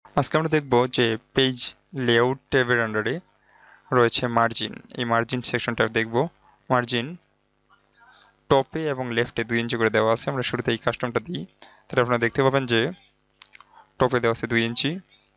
আজকে আমরা দেখব যে পেজ লেআউট ট্যাবের আন্ডারে রয়েছে মার্জিন। এই মার্জিন সেকশনটা দেখব। মার্জিন টপে এবং লেফটে 2 ইঞ্চি করে দেওয়া আছে। আমরা শুরুতে এই কাস্টমটা দিই, তাহলে আপনারা দেখতে পাবেন যে টপে দেওয়া আছে 2 ইঞ্চি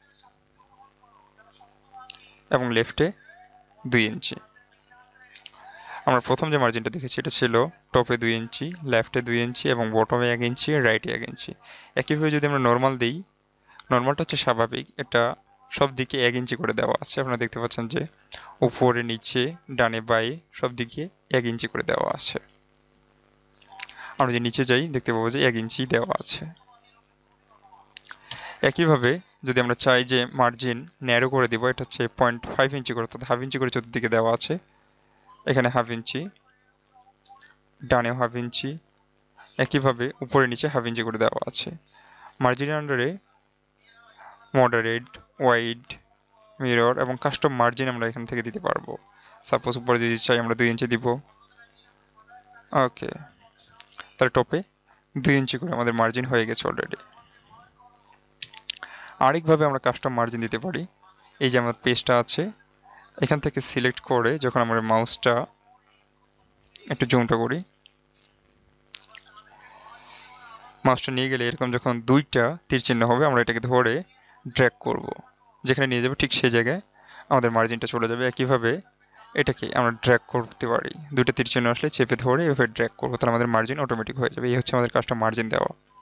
এবং লেফটে 2 ইঞ্চি। আমরা প্রথম যে মার্জিনটা দেখেছি এটা ছিল টপে 2 ইঞ্চি, লেফটে 2 ইঞ্চি এবং বটমে 1 ইঞ্চি, রাইটে 1 ইঞ্চি। একইভাবে যদি আমরা নর্মাল দিই, নর্মালটা হচ্ছে স্বাভাবিক, এটা সব দিকে 1 ইঞ্চি করে দেওয়া আছে। আপনারা দেখতে পাচ্ছেন যে উপরে, নিচে, ডানে, বাঁয়ে সব দিকে 1 ইঞ্চি করে দেওয়া আছে। আমরা যদি নিচে যাই দেখতে পাবো যে 1 ইঞ্চি দেওয়া আছে। একইভাবে যদি আমরা চাই যে মার্জিন ন্যারো করে দিব, এটা হচ্ছে 0.5 ইঞ্চি করে, অর্থাৎ হাফ ইঞ্চি করে চতুর্দিকে দেওয়া আছে। এখানে হাফ ইঞ্চি, ডানেও হাফ ইঞ্চি, একইভাবে উপরে নিচে হাফ ইঞ্চি করে দেওয়া আছে। মার্জিনের আন্ডারে মডারেট, ওয়াইড, মিরর এবং কাস্টম মার্জিন আমরা এখান থেকে দিতে পারবো। সাপোজ উপরে যদি চাই আমরা 2 ইঞ্চি দিব। ওকে, তাহলে টপে 2 ইঞ্চি করে আমাদের মার্জিন হয়ে গেছে অলরেডি। আরেকভাবে আমরা কাস্টম মার্জিন দিতে পারি। এই যে আমার পেজটা আছে, এখান থেকে সিলেক্ট করে যখন আমরা মাউসটা একটু জুমটা করি, মাউসটা নিয়ে গেলে এরকম যখন 2টা তীর চিহ্ন হবে, আমরা এটাকে ধরে ড্র্যাগ করব। যেখানে নিয়ে যাবো ঠিক সেই জায়গায় আমাদের মার্জিনটা চলে যাবে। একইভাবে এটাকে আমরা ড্র্যাগ করতে পারি, 2টা তীর চিহ্ন আসলে চেপে ধরে এভাবে ড্র্যাগ করবো, তাহলে আমাদের মার্জিন অটোমেটিক হয়ে যাবে। এই হচ্ছে আমাদের কাজটা মার্জিন দেওয়া।